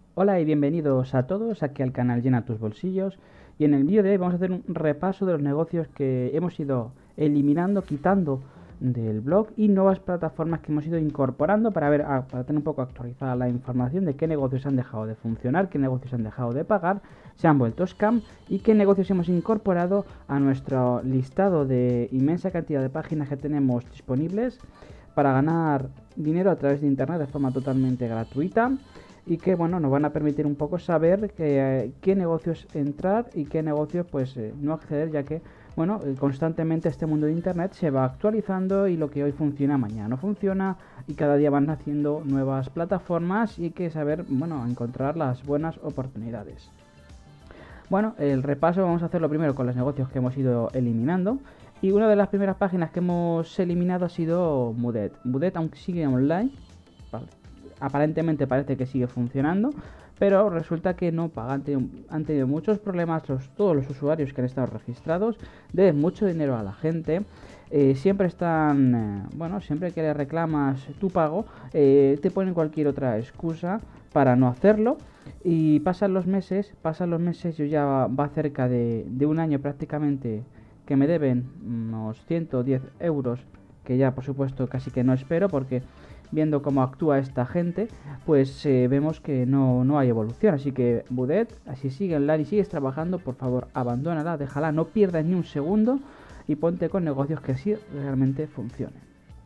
Hola y bienvenidos a todos aquí al canal Llena tus bolsillos, y en el vídeo de hoy vamos a hacer un repaso de los negocios que hemos ido eliminando, quitando del blog, y nuevas plataformas que hemos ido incorporando para ver, para tener un poco actualizada la información de qué negocios han dejado de funcionar, qué negocios han dejado de pagar, se han vuelto scam y qué negocios hemos incorporado a nuestro listado de inmensa cantidad de páginas que tenemos disponibles para ganar dinero a través de internet de forma totalmente gratuita, y que bueno, nos van a permitir un poco saber qué negocios entrar y qué negocios pues no acceder, ya que bueno, constantemente este mundo de internet se va actualizando y lo que hoy funciona mañana no funciona, y cada día van naciendo nuevas plataformas y hay que saber, bueno, encontrar las buenas oportunidades. Bueno, el repaso vamos a hacerlo primero con los negocios que hemos ido eliminando. Y una de las primeras páginas que hemos eliminado ha sido Mudet. Mudet, aunque sigue online, aparentemente parece que sigue funcionando, pero resulta que no paga. Han tenido muchos problemas todos los usuarios que han estado registrados, deben mucho dinero a la gente. Siempre están, bueno, siempre que le reclamas tu pago, te ponen cualquier otra excusa para no hacerlo. Y pasan los meses, yo ya va cerca de un año prácticamente que me deben unos 110 euros, que ya por supuesto casi que no espero, porque viendo cómo actúa esta gente, pues vemos que no hay evolución. Así que Budet, así sigue online y sigues trabajando, por favor abandónala, déjala, no pierdas ni un segundo y ponte con negocios que sí realmente funcionen.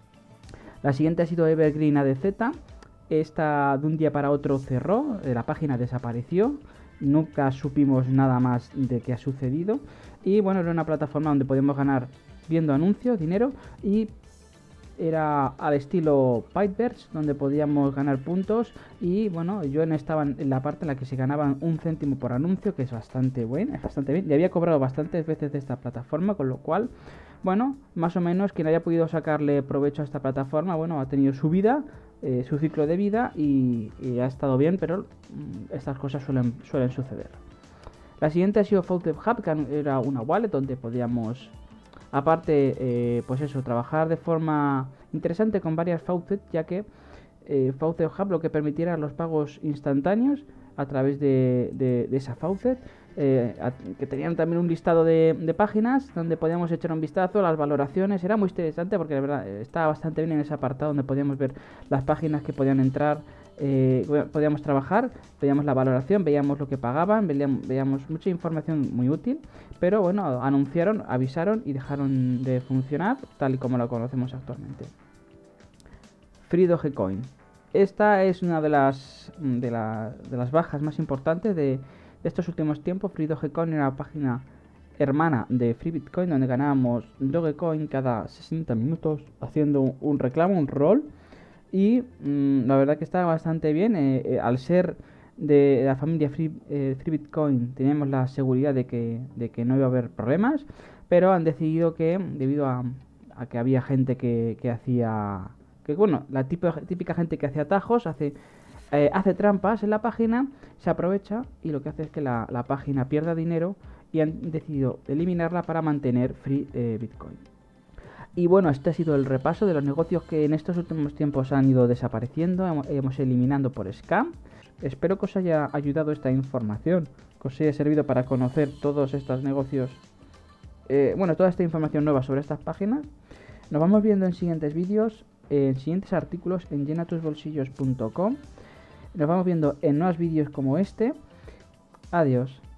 La siguiente ha sido Evergreen ADZ. Esta de un día para otro cerró, la página desapareció, nunca supimos nada más de qué ha sucedido. Y bueno, era una plataforma donde podíamos ganar viendo anuncios, dinero, y era al estilo Pipeverse, donde podíamos ganar puntos. Y bueno, yo estaba en la parte en la que se ganaban un céntimo por anuncio, que es bastante bueno, es bastante bien. Y había cobrado bastantes veces de esta plataforma, con lo cual, bueno, más o menos quien haya podido sacarle provecho a esta plataforma, bueno, ha tenido su vida, su ciclo de vida, y ha estado bien, pero estas cosas suelen suceder. La siguiente ha sido Faucet Hub, que era una wallet donde podíamos, aparte, pues eso, trabajar de forma interesante con varias faucets, ya que Faucet Hub lo que permitiera los pagos instantáneos a través de esa faucet, que tenían también un listado de páginas donde podíamos echar un vistazo, las valoraciones. Era muy interesante porque de verdad estaba bastante bien en ese apartado donde podíamos ver las páginas que podían entrar, podíamos trabajar, veíamos la valoración, veíamos lo que pagaban, veíamos mucha información muy útil. Pero bueno, anunciaron, avisaron y dejaron de funcionar tal y como lo conocemos actualmente. Free Dogecoin. Esta es una de las bajas más importantes de estos últimos tiempos. Free Dogecoin era una página hermana de Free Bitcoin donde ganábamos Dogecoin cada 60 minutos haciendo un reclamo, un rol. Y la verdad que está bastante bien. Al ser de la familia Free Bitcoin teníamos la seguridad de que no iba a haber problemas, pero han decidido que debido a que había gente que hacía, que bueno, la típica gente que hace atajos, hace trampas en la página, se aprovecha y lo que hace es que la página pierda dinero, y han decidido eliminarla para mantener Free Bitcoin. Y bueno, este ha sido el repaso de los negocios que en estos últimos tiempos han ido desapareciendo, hemos eliminando por scam. Espero que os haya ayudado esta información, que os haya servido para conocer todos estos negocios, bueno, toda esta información nueva sobre estas páginas. Nos vamos viendo en siguientes vídeos, en siguientes artículos en llenatusbolsillos.com. Nos vamos viendo en nuevos vídeos como este. Adiós.